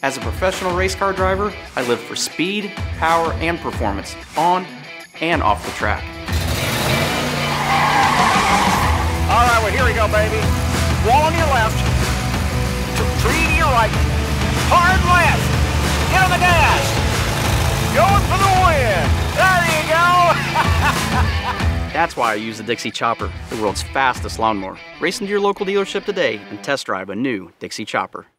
As a professional race car driver, I live for speed, power, and performance, on and off the track. All right, well, here we go, baby. Wall on your left, tree to your right, hard left, get on the gas, going for the win. There you go. That's why I use the Dixie Chopper, the world's fastest lawnmower. Race into your local dealership today and test drive a new Dixie Chopper.